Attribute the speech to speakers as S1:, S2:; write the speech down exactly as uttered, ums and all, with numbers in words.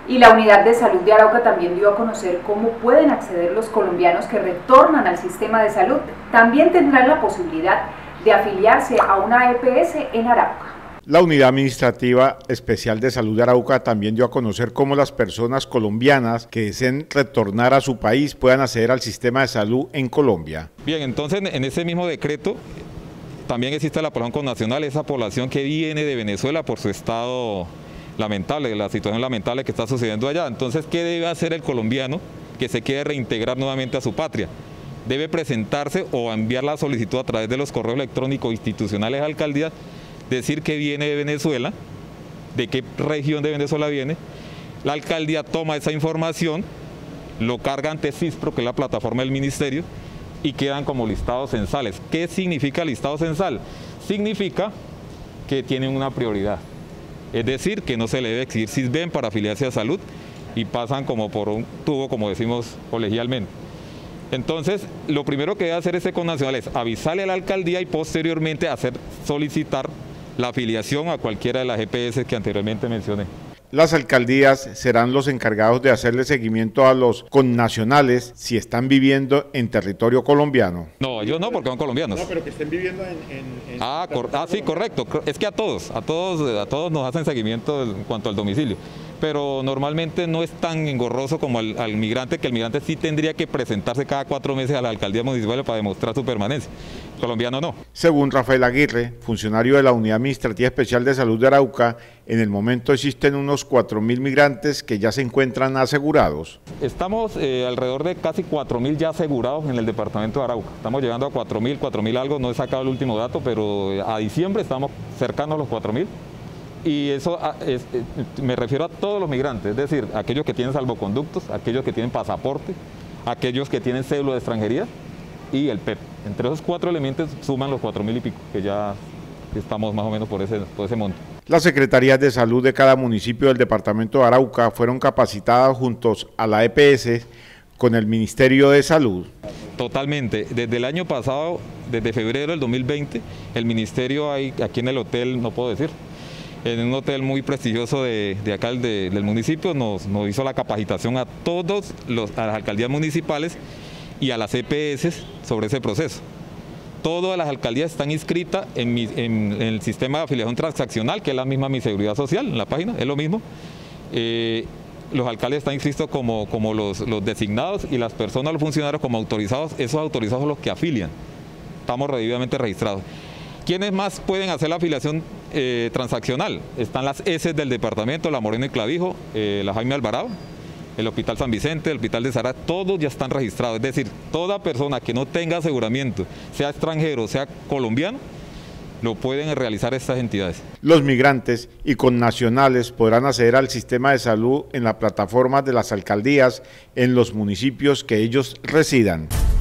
S1: Y la Unidad de Salud de Arauca también dio a conocer cómo pueden acceder los colombianos que retornan al sistema de salud. También tendrán la posibilidad de afiliarse a una E P S en Arauca.
S2: La Unidad Administrativa Especial de Salud de Arauca también dio a conocer cómo las personas colombianas que deseen retornar a su país puedan acceder al sistema de salud en Colombia.
S3: Bien, entonces en ese mismo decreto también existe la población connacional, esa población que viene de Venezuela por su estado lamentable, la situación lamentable que está sucediendo allá. Entonces, ¿qué debe hacer el colombiano que se quiere reintegrar nuevamente a su patria? Debe presentarse o enviar la solicitud a través de los correos electrónicos institucionales de alcaldías, decir que viene de Venezuela, de qué región de Venezuela viene. La alcaldía toma esa información, lo carga ante CISPRO, que es la plataforma del ministerio, y quedan como listados censales. ¿Qué significa listado censal? Significa que tienen una prioridad, es decir, que no se le debe exigir SISBEN para afiliarse a salud y pasan como por un tubo, como decimos colegialmente. Entonces, lo primero que debe hacer ese connacional es avisarle a la alcaldía y posteriormente hacer solicitar la afiliación a cualquiera de las E P S que anteriormente mencioné.
S2: Las alcaldías serán los encargados de hacerle seguimiento a los connacionales si están viviendo en territorio colombiano.
S3: No, ellos no, porque son colombianos.
S4: No, pero que estén viviendo en... en, en
S3: ah, ah, sí, correcto. Es que a todos, a todos, a todos nos hacen seguimiento en cuanto al domicilio. Pero normalmente no es tan engorroso como al, al migrante, que el migrante sí tendría que presentarse cada cuatro meses a la alcaldía municipal para demostrar su permanencia. El colombiano no.
S2: Según Rafael Aguirre, funcionario de la Unidad Administrativa Especial de Salud de Arauca, en el momento existen unos cuatro mil migrantes que ya se encuentran asegurados.
S3: Estamos eh, alrededor de casi cuatro mil ya asegurados en el departamento de Arauca. Estamos llegando a cuatro mil, cuatro mil algo, no he sacado el último dato, pero a diciembre estamos cercanos a los cuatro mil. Y eso es, me refiero a todos los migrantes, es decir, aquellos que tienen salvoconductos, aquellos que tienen pasaporte, aquellos que tienen cédula de extranjería y el P E P. Entre esos cuatro elementos suman los cuatro mil y pico, que ya estamos más o menos por ese, por ese monto.
S2: Las secretarías de salud de cada municipio del departamento de Arauca fueron capacitadas juntos a la E P S con el Ministerio de Salud.
S3: Totalmente. Desde el año pasado, desde febrero del dos mil veinte, el ministerio hay, aquí en el hotel, no puedo decir, en un hotel muy prestigioso de, de acá de, del municipio, nos, nos hizo la capacitación a todos los, a las alcaldías municipales y a las E P S sobre ese proceso. Todas las alcaldías están inscritas en, mi, en, en el sistema de afiliación transaccional, que es la misma Mi Seguridad Social, en la página, es lo mismo. Eh, los alcaldes están inscritos como, como los, los designados y las personas, los funcionarios como autorizados, esos autorizados son los que afilian. Estamos debidamente registrados. ¿Quiénes más pueden hacer la afiliación eh, transaccional? Están las E S del departamento, la Moreno y Clavijo, eh, la Jaime Alvarado, el Hospital San Vicente, el Hospital de Sara, todos ya están registrados. Es decir, toda persona que no tenga aseguramiento, sea extranjero, sea colombiano, lo pueden realizar estas entidades.
S2: Los migrantes y connacionales podrán acceder al sistema de salud en la plataforma de las alcaldías en los municipios que ellos residan.